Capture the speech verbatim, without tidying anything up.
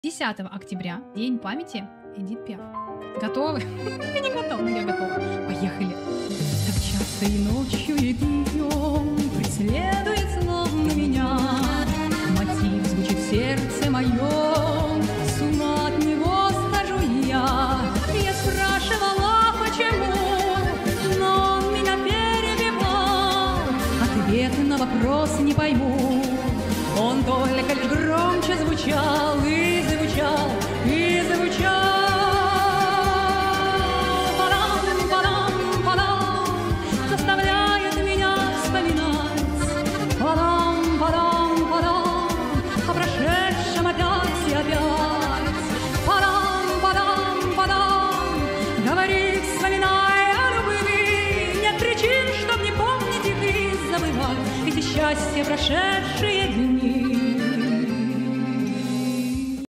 десятого октября, День памяти Эдит Пиаф. Готовы? Я не готова, но я готова. Поехали. Так часто и ночью, и днем преследует словно меня. Мотив звучит в сердце моем, с ума от него схожу я. Я спрашивала, почему, но он меня перебивал. Ответ на вопрос не пойму, он только лишь громче звучал и звучал, и звучал. Падам, падам, падам, заставляет меня вспоминать. Падам, падам, падам, о прошедшем опять и опять. Падам, падам, падам, говорит, вспоминая о любви. Нет причин, чтоб не помнить их и забывать. Эти счастья прошедшие